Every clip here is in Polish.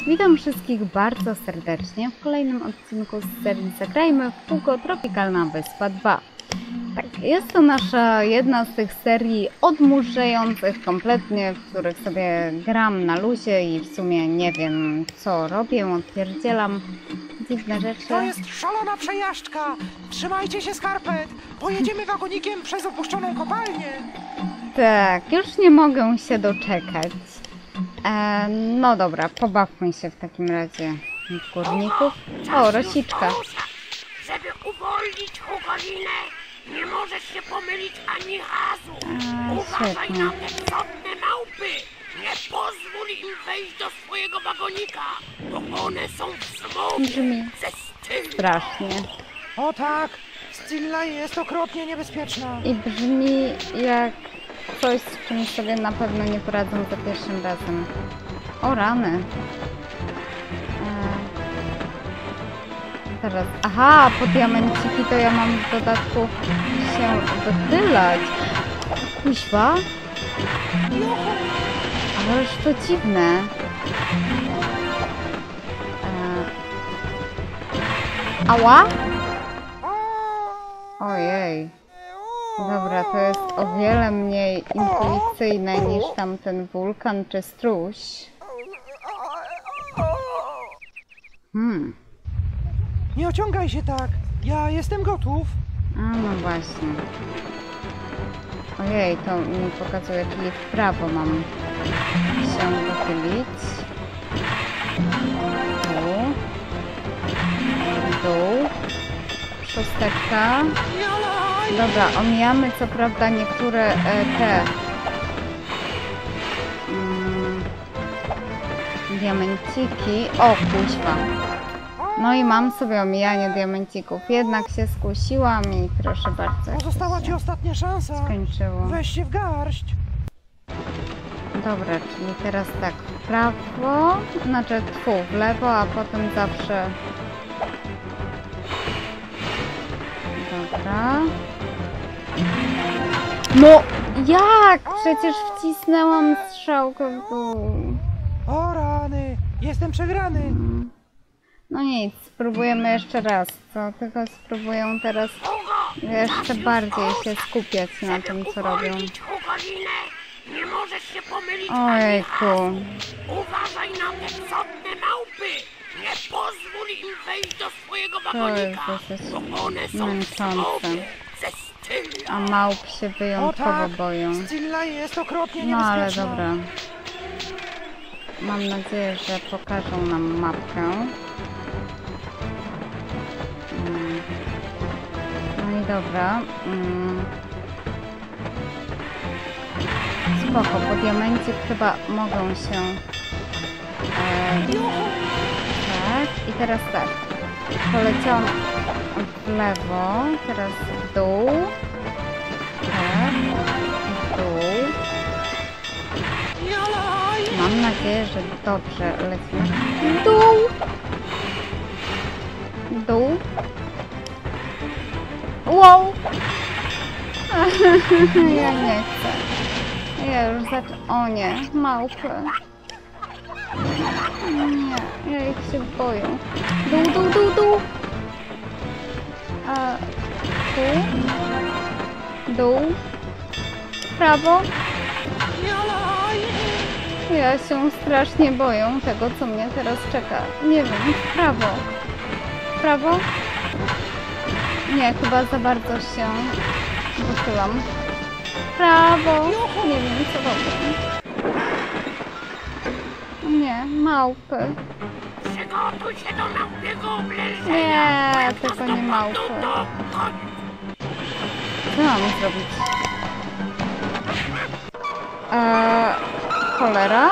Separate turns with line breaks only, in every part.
Witam wszystkich bardzo serdecznie w kolejnym odcinku z serii Zagrajmy w Hugo Tropikalna Wyspa 2. Tak, jest to nasza jedna z tych serii odmurzających kompletnie, w których sobie gram na luzie i w sumie nie wiem co robię, odpierdzielam dziwne rzeczy.
To jest szalona przejażdżka! Trzymajcie się skarpet! Pojedziemy wagonikiem przez opuszczoną kopalnię!
Tak, już nie mogę się doczekać. No dobra, pobawmy się w takim razie w górników. O, rosiczka.
Żeby uwolnić Hugolinę, nie możesz się pomylić ani razu. Uważaj
świetnie.
na te cudne małpy. Nie pozwól im wejść do swojego wagonika, bo one są w smogu
Brzmi
ze stylu.
strasznie.
O tak! Stilla jest okropnie niebezpieczna!
I brzmi jak coś, z czym sobie na pewno nie poradzą za pierwszym razem. O rany. Teraz, aha, po diamenciki to ja mam w dodatku się wychylać. Kuźwa? Ależ to dziwne. Ała? Ojej. Dobra, to jest o wiele mniej intuicyjne niż tamten wulkan czy struś.
Nie ociągaj się tak! Ja jestem gotów!
A no właśnie. Ojej, to mi pokazuje, czyli w prawo mam się wychylić. Tu. Dół. Szósteczka. Dobra, omijamy co prawda niektóre te diamenciki. O, kuźwa. No i mam sobie omijanie diamencików. Jednak się skusiłam i proszę bardzo.
Pozostała ci ostatnia szansa!
Skończyło.
Weź się w garść!
Dobra, czyli teraz tak w prawo, znaczy w lewo, a potem zawsze... Dobra. No jak? Przecież wcisnęłam strzałkę w dół.
O rany! Jestem przegrany!
No nic, spróbujemy jeszcze raz, co? Tylko spróbuję teraz jeszcze bardziej się skupiać na tym, co robią.
Uwolnić Hugolinę, nie możesz się pomylić
Ojejku.
ani razu. Uważaj na te cudne małpy. Nie pozwól im wejść do swojego wagonika,
jest
bo one są w
męczące.
smogu ze stylu.
A małp się
O
wyjątkowo
tak!
boją.
Stilla jest okropnie
No ale
niebezpieczna!
dobra. Mam nadzieję, że pokażą nam mapkę. No i dobra. Spoko, po diamencik chyba mogą się... tak, i teraz tak. Poleciałam w lewo, teraz w dół. Tak, w dół. Mam nadzieję, że dobrze lecimy. Dół! Dół! Wow! Ja nie chcę. Ja już o nie, małpy. Nie, ja ich się boję. Dół, dół, dół, dół! A tu? Dół? Prawo? Ja się strasznie boję tego, co mnie teraz czeka. Nie wiem, w prawo. W prawo? Nie, chyba za bardzo się wychylam. W prawo! Nie wiem, co robię. Nie, małpy.
Przygotuj się do małpiego oblężenia.
Nie, tylko nie małpy. Co mam zrobić? Cholera?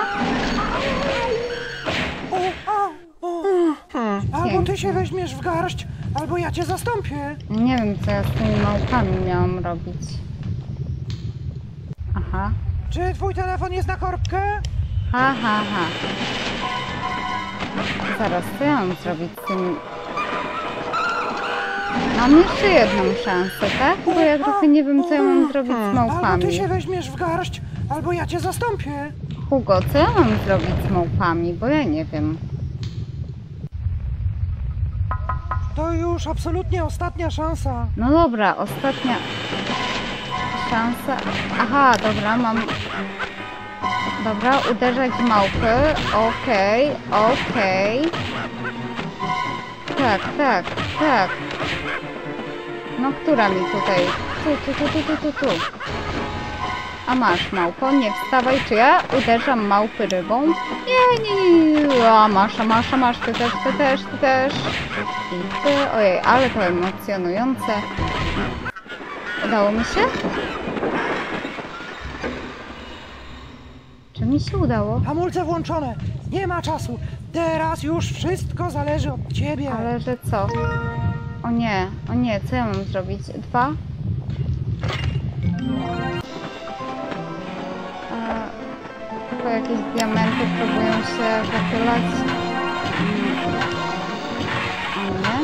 Albo ty się weźmiesz w garść, albo ja cię zastąpię!
Nie wiem, co ja z tymi małpami miałam robić. Aha.
Czy twój telefon jest na korbkę?
Ha, ha, ha. Zaraz, co ja mam zrobić z tym? Mam jeszcze jedną szansę, tak? Bo ja trochę nie wiem, co ja mam zrobić z
Albo ty
małpami.
się weźmiesz w garść, albo ja cię zastąpię.
Hugo, co ja mam zrobić z małpami? Bo ja nie wiem.
To już absolutnie ostatnia szansa.
No dobra, ostatnia szansa. Aha, dobra, mam... Dobra, uderzać w małpy. Okej, okej. Tak, tak, tak. No, która mi tutaj? Tu. A masz, małpo, nie wstawaj, czy ja uderzam małpy rybą? Nie. A masz, ty też. I ty, ojej, ale to emocjonujące. Udało mi się? Czy mi się udało?
Hamulce włączone. Nie ma czasu. Teraz już wszystko zależy od ciebie.
Ale że co? O nie, co ja mam zrobić? 2? Tylko jakieś diamenty próbują się wychylać. O nie.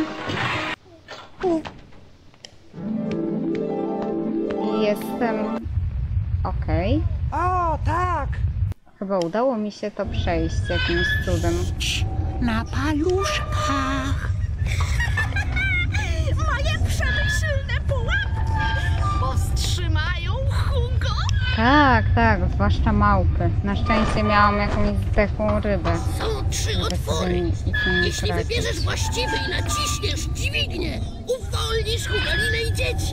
I jestem... Okej.
O, tak.
Chyba udało mi się to przejść jakimś cudem.
Na paluszkach.
Moje przemyślne pułapki powstrzymają Hugo.
Tak, zwłaszcza małpy. Na szczęście miałam jakąś zdechłą rybę.
Są 3
żeby sobie
otwory.
ich nie
Jeśli
tracić.
wybierzesz właściwy i naciśniesz dźwignię, uwolnisz Hugalinę i dzieci.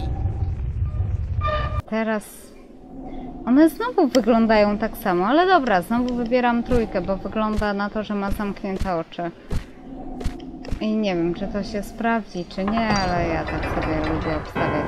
Teraz one znowu wyglądają tak samo, ale dobra, znowu wybieram 3, bo wygląda na to, że ma zamknięte oczy. I nie wiem, czy to się sprawdzi, czy nie, ale ja tak sobie lubię obstawiać.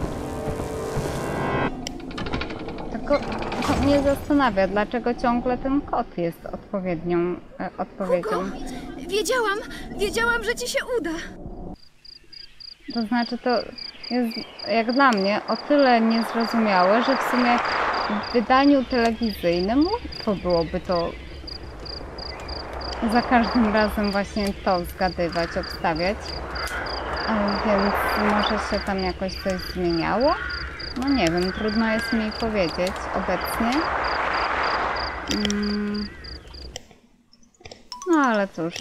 Tylko to mnie zastanawia, dlaczego ciągle ten kot jest odpowiednią odpowiedzią.
Wiedziałam, że ci się uda.
To znaczy, to jest jak dla mnie o tyle niezrozumiałe, że w sumie w wydaniu telewizyjnym łatwo byłoby to za każdym razem właśnie to zgadywać, obstawiać. Więc może się tam jakoś coś zmieniało? No nie wiem, trudno jest mi powiedzieć obecnie. No ale cóż.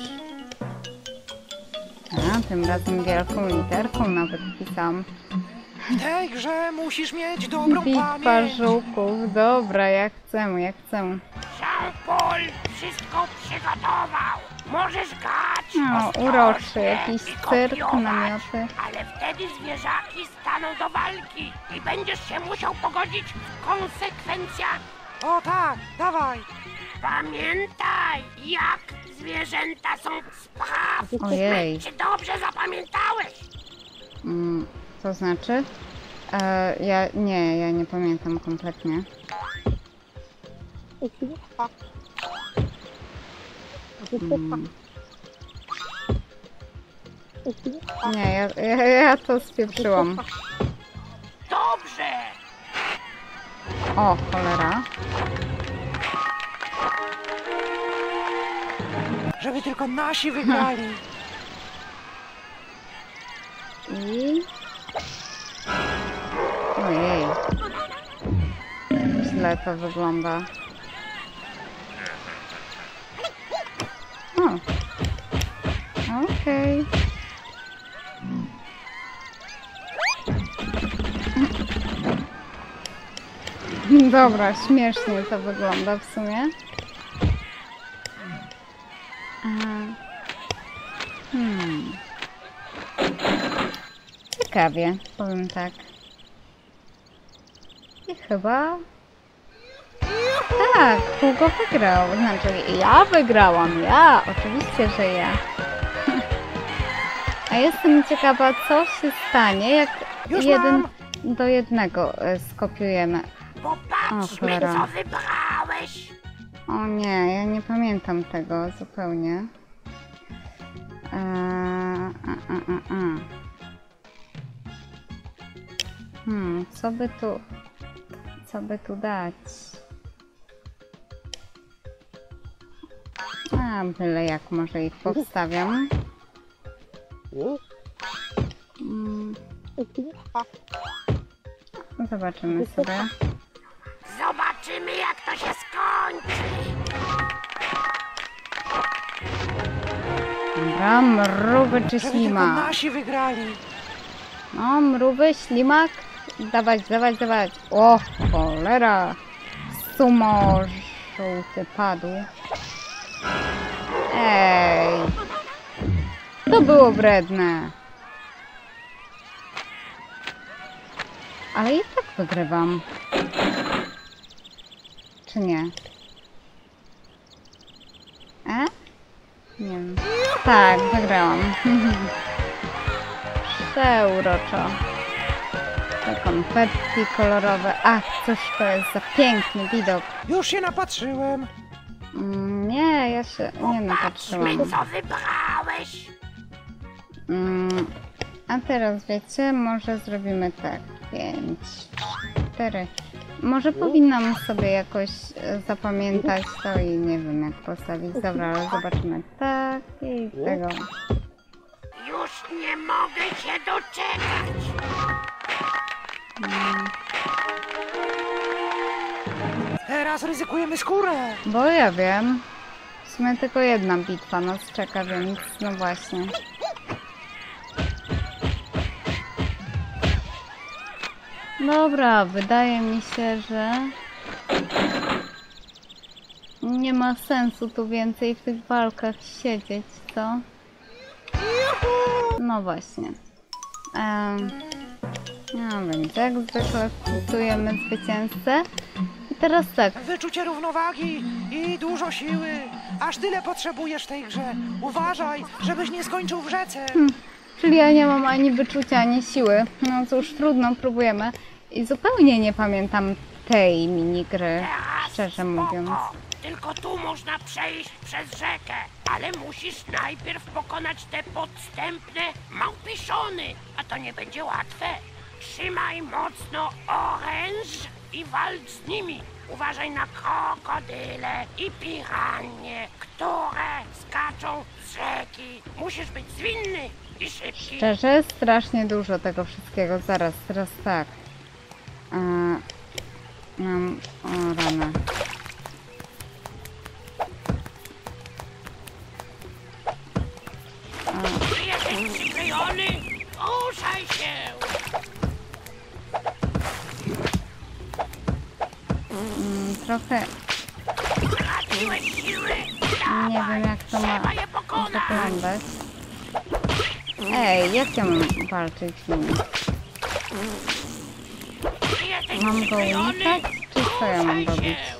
A, tym razem wielką literką nawet pisałam.
W tej grze musisz mieć dobrą
Bitwa
pamięć.
żuków. Dobra, jak chcę.
Jean-Paul wszystko przygotował. Możesz grać.
No,
ostrożnie
uroczy, jakiś
i
cyrk,
kopiować,
namioty.
ale wtedy zwierzaki staną do walki i będziesz się musiał pogodzić w konsekwencjach.
O, tak, dawaj.
Pamiętaj, jak zwierzęta są sprawne.
Ojej.
Czy dobrze zapamiętałeś?
To znaczy? Ja nie pamiętam kompletnie. Nie, ja to spieprzyłam.
Dobrze.
O, cholera.
Żeby tylko nasi wygrali.
I... Ojej. Źle to wygląda. O. Okej. Dobra, śmiesznie to wygląda w sumie. Ciekawie, powiem tak. I chyba... Tak, Hugo wygrał. Znaczy, ja wygrałam, oczywiście, że ja. A jestem ciekawa, co się stanie, jak
Już
1:1 skopiujemy.
Popatrzmy,
cholera.
co wybrałeś.
O nie, ja nie pamiętam tego zupełnie. Co by tu dać? A, byle jak może ich powstawiam. Zobaczymy sobie.
Zobaczymy, jak to się skończy.
Dobra, mrówy czy
Żeby tylko
ślimak?
nasi wygrali.
No, mrówy, ślimak. Dawać, dawać, dawać. O, cholera. Sumo żółty padł. Ej. To było wredne. Ale i tak wygrywam. Czy nie? Nie wiem. Tak, wygrałam. Przeuroczo. Te konfetti kolorowe. Ach, cóż to jest za piękny widok.
Już się napatrzyłem.
Nie, ja się nie
Patrzmy,
napatrzyłam.
co wybrałeś.
A teraz wiecie, może zrobimy tak. 5, 4. Może powinnam sobie jakoś zapamiętać to i nie wiem jak postawić. Dobra, ale zobaczymy. Tak i tego.
Już nie mogę się doczekać.
Teraz ryzykujemy skórę.
Bo ja wiem. W sumie tylko jedna bitwa nas czeka, więc no właśnie. Dobra, wydaje mi się, że nie ma sensu tu więcej w tych walkach siedzieć, co? No właśnie. No więc jak zwykle wpisujemy zwycięzcę. I teraz tak,
Wyczucie równowagi i dużo siły. Aż tyle potrzebujesz w tej grze. Uważaj, żebyś nie skończył w rzece.
czyli ja nie mam ani wyczucia, ani siły. No cóż, trudno, próbujemy. I zupełnie nie pamiętam tej minigry, szczerze mówiąc.
Spoko. Tylko tu można przejść przez rzekę. Ale musisz najpierw pokonać te podstępne małpiszony. A to nie będzie łatwe. Trzymaj mocno oręż i walcz z nimi. Uważaj na krokodyle i piranie, które skaczą z rzeki. Musisz być zwinny i szybki.
Szczerze, strasznie dużo tego wszystkiego. Zaraz, teraz tak. Mam... O, rany.
Jesteś przyklejony? Ruszaj się!
Trochę
Traciłeś siły?
nie wiem jak to ma
Trzeba je pokonać!
wyglądać. Ej, jak ja mam walczyć z nim?
Jesteś
Mam go
przyklejony?
unikać? Czy co ja mam
Ruszaj
robić?
się!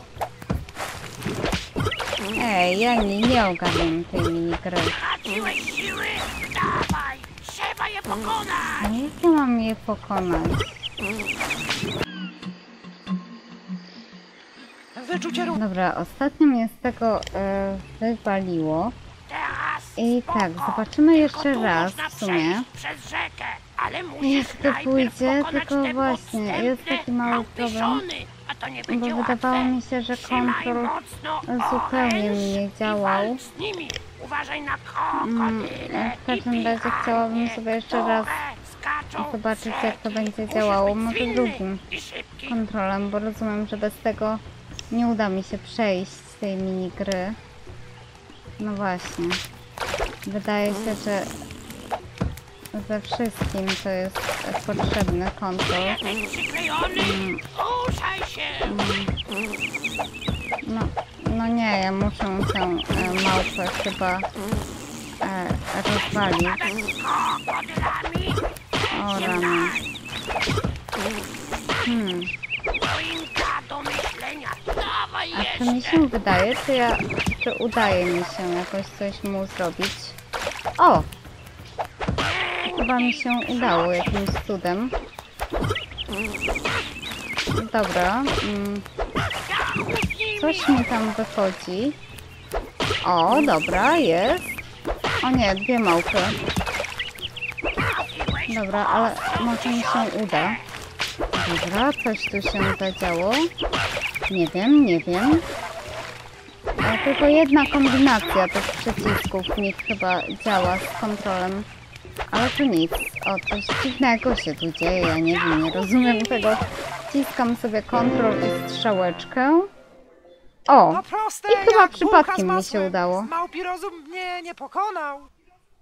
Ej, ja nie ogarniam tej minigry.
Traciłeś siły? Dawaj! Trzeba je pokonać!
A jak ja mam je pokonać?
Wyczucie równowagi.
Dobra, ostatnio mnie z tego wywaliło.
Teraz
I
spoko.
tak, zobaczymy jeszcze
Tylko tu
raz
można
w sumie.
przejść przez rzekę, ale musisz
Jak to
najpierw
pójdzie,
pokonać
tylko
te
właśnie, jest
podstępne
taki mały problem,
małpiszony, a to nie będzie
bo
łatwe.
wydawało mi się, że
Trzymaj
kontrol
mocno
zupełnie
oręż
mi nie
i
działał.
walcz z nimi. Uważaj na krokodyle
W każdym
i
razie chciałabym
piranie,
sobie jeszcze raz
które skaczą
zobaczyć,
z
jak to
rzeki.
będzie
Musisz
działało.
być
Może
zwinny
drugim
i szybki.
kontrolem, bo rozumiem, że bez tego nie uda mi się przejść z tej minigry. No właśnie. Wydaje się, że ze wszystkim to jest potrzebny kontrol.
Jesteś przyklejony? Ruszaj się!
No nie, ja muszę tę małpę chyba rozwalić.
Z krokodylami
O rany.
choinka do myślenia. Dawaj
A czy mi
jeszcze!
się wydaje, czy udaje mi się jakoś coś mu zrobić? O! Chyba mi się udało jakimś cudem. Dobra. Coś mi tam wychodzi. O, dobra, jest. O nie, dwie małpy. Dobra, ale może mi się uda. Dobra, coś tu się zadziało. Nie wiem, nie wiem. Tylko jedna kombinacja tych przycisków mi chyba działa z kontrolem. Ale to nic. O, coś dziwnego się tu dzieje, ja nie wiem, nie rozumiem tego. Wciskam sobie kontrol i strzałeczkę. O!
To proste,
I chyba
jak bułka z
przypadkiem mi się
masłem.
udało.
Małpi rozum mnie nie pokonał.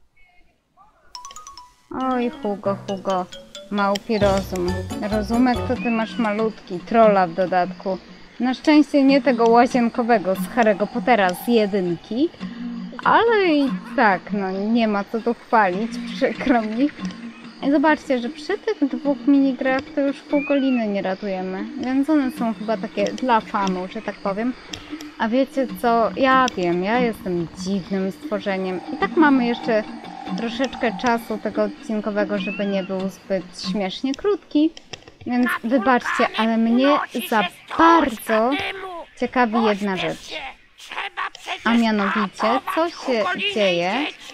Oj, Hugo. Małpi rozum. Rozumek to ty masz malutki, trolla w dodatku. Na szczęście nie tego łazienkowego z Harry'ego Pottera z 1. Ale i tak, no nie ma co tu chwalić, przykro mi. I zobaczcie, że przy tych 2 minigrach to już pół goliny nie ratujemy. Więc one są chyba takie dla fanów, że tak powiem. A wiecie co? Ja wiem, ja jestem dziwnym stworzeniem. I tak mamy jeszcze troszeczkę czasu tego odcinkowego, żeby nie był zbyt śmiesznie krótki. Więc wybaczcie, ale mnie za bardzo ciekawi jedna rzecz. A mianowicie, co się dzieje,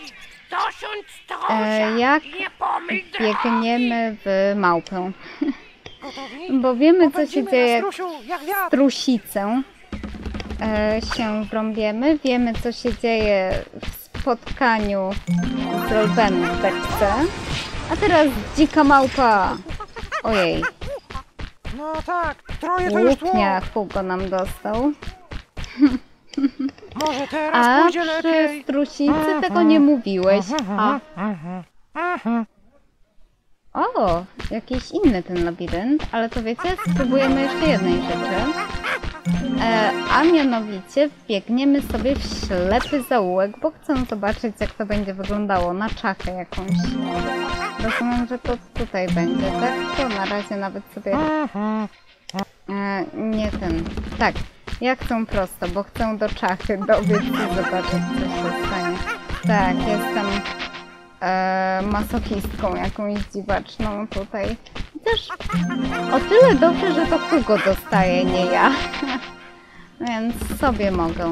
jak biegniemy w małpę. Bo wiemy, co się dzieje, jak w strusicę się wrąbiemy. Wiemy, co się dzieje w spotkaniu z Rolbenem w beczce. A teraz dzika małpa. Ojej.
No tak, troje to już tło.
Łupnia Hugo nam dostał.
Może teraz
A
pójdzie
przy
lepiej.
strusicy tego nie mówiłeś. O, jakiś inny ten labirynt, ale to wiecie, spróbujemy jeszcze jednej rzeczy. A mianowicie biegniemy sobie w ślepy zaułek, bo chcę zobaczyć, jak to będzie wyglądało na czachę jakąś. Rozumiem, że to tutaj będzie, tak? To na razie nawet sobie... nie ten... Tak, ja chcę prosto, bo chcę do czachy dobiec i zobaczyć, co się stanie. Tak, jestem masochistką jakąś dziwaczną tutaj. I też o tyle dobrze, że to Hugo dostaje, nie ja. Więc sobie mogę.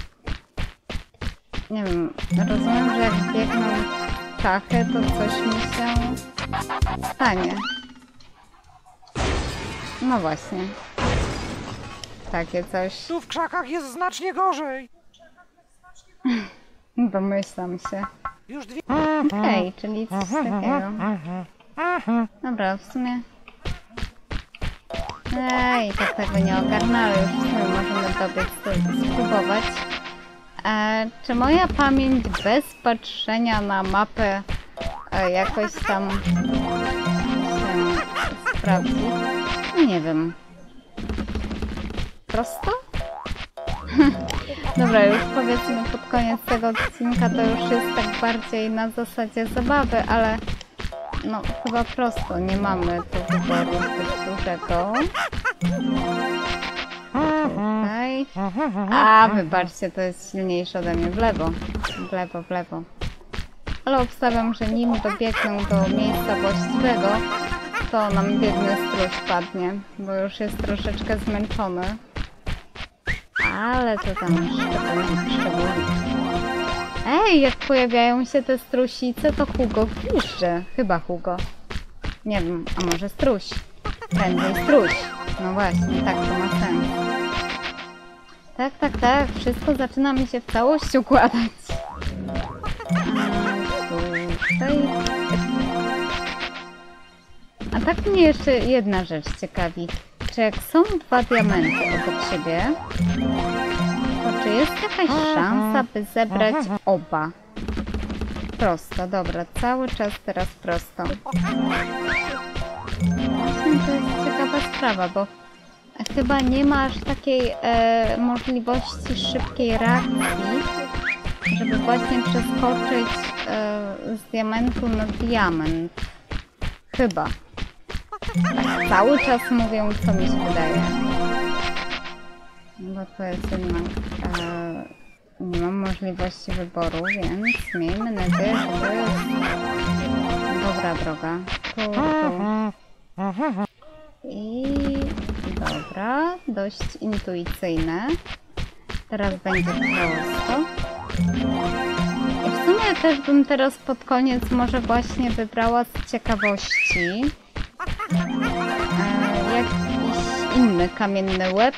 Nie wiem, rozumiem, że jak biegnę czachę, to coś mi się stanie. No właśnie. Takie coś.
Tu w krzakach jest znacznie gorzej.
Domyślam się.
Już dwie...
Okej, czyli coś takiego. Dobra, w sumie... tak tego nie ogarnę, ale już w sumie możemy dobiec spróbować. Czy moja pamięć bez patrzenia na mapę jakoś tam się sprawdzi? Nie wiem. Prosto? Dobra, już powiedzmy pod koniec tego odcinka to już jest tak bardziej na zasadzie zabawy, ale no chyba prosto, nie mamy tu wyboru zbyt dużego. Tutaj. A, wybaczcie, to jest silniejsze ode mnie. W lewo. W lewo. Ale obstawiam, że nim dobiegnę do miejsca właściwego, to nam biedny struś padnie, bo już jest troszeczkę zmęczony. Ale to tam szczególnie. Ej, jak pojawiają się te strusice, to Hugo piszczy. Chyba Hugo. Nie wiem, a może struś. Prędzej struś. No właśnie, tak to ma sens. Tak. Wszystko zaczyna mi się w całość układać. Tutaj. A tak mnie jeszcze jedna rzecz ciekawi. Czy jak są 2 diamenty obok siebie, to czy jest jakaś szansa, by zebrać oba? Prosto, dobra, cały czas teraz prosto. Właśnie to jest ciekawa sprawa, bo chyba nie ma aż takiej możliwości szybkiej reakcji, żeby właśnie przeskoczyć z diamentu na diament. Chyba. Tak cały czas mówią, co mi się wydaje. Bo to jest jednak... nie mam możliwości wyboru, więc miejmy nadzieję, że to jest dobra droga. Tu. I... dobra, dość intuicyjne. Teraz będzie prosto. I w sumie też bym teraz pod koniec może właśnie wybrała z ciekawości jakiś inny kamienny łeb.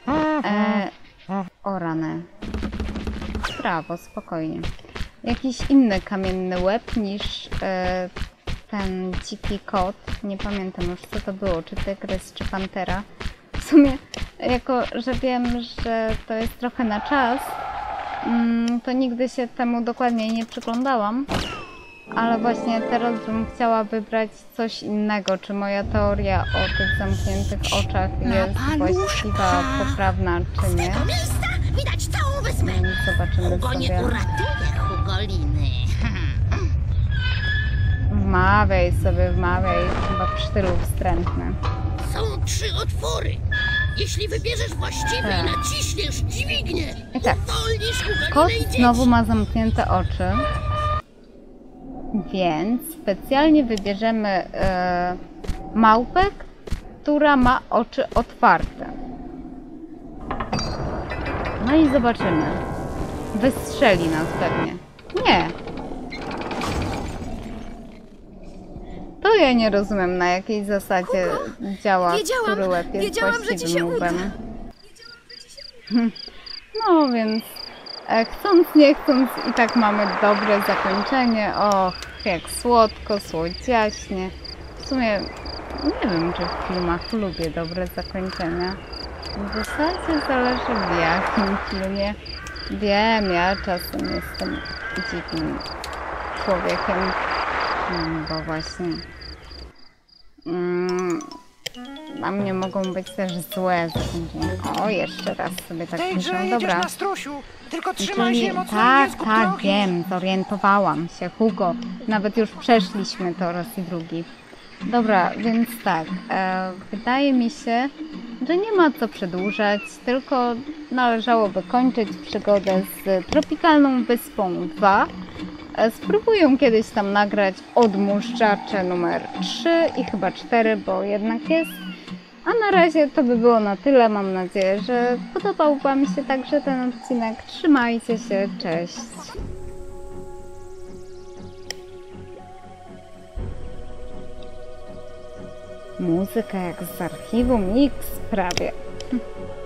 O rany. Prawo, spokojnie. Jakiś inny kamienny łeb niż ten dziki kot. Nie pamiętam już, co to było, czy tygrys, czy pantera. W sumie, jako że wiem, że to jest trochę na czas, to nigdy się temu dokładnie nie przyglądałam. Ale właśnie teraz bym chciała wybrać coś innego. Czy moja teoria o tych zamkniętych oczach jest właściwa, poprawna, czy nie?
tego miejsca widać całą wyspę.
Zobaczymy
Hugo nie
sobie.
uratuje Hugoliny.
Wmawiaj sobie, wmawiaj. Chyba psztylu wstrętny.
Są 3 otwory. Jeśli wybierzesz właściwy
Tak.
i naciśniesz dźwignię,
I tak.
uwolnisz
Kot
Hugolinę i dzieci.
znowu ma zamknięte oczy. Więc specjalnie wybierzemy małpę, która ma oczy otwarte. No i zobaczymy. Wystrzeli nas pewnie. Nie. To ja nie rozumiem, na jakiej zasadzie działa który łeb jest
wiedziałam, że ci
właściwym
się uda.
łbem. No więc chcąc nie chcąc i tak mamy dobre zakończenie. Och, jak słodko, słodziaśnie. W sumie nie wiem, czy w filmach lubię dobre zakończenia. W zasadzie zależy w jakim filmie. Wiem, ja czasem jestem dziwnym człowiekiem, bo właśnie na mnie mogą być też złe zakończenia. O, jeszcze raz sobie
W
tak
tej grze
myślę,
jedziesz
dobra.
na strusiu, tylko trzymaj
Czyli,
się mocno i
tak,
nie zgub
tak,
drogi.
wiem, zorientowałam się, Hugo. Nawet już przeszliśmy to raz i drugi. Dobra, więc tak, wydaje mi się, że nie ma co przedłużać, tylko należałoby kończyć przygodę z Tropikalną Wyspą 2. Spróbuję kiedyś tam nagrać odmóżdżacze numer 3 i chyba 4, bo jednak jest. A na razie to by było na tyle. Mam nadzieję, że podobał Wam się także ten odcinek. Trzymajcie się, cześć! Muzyka jak z archiwum X prawie.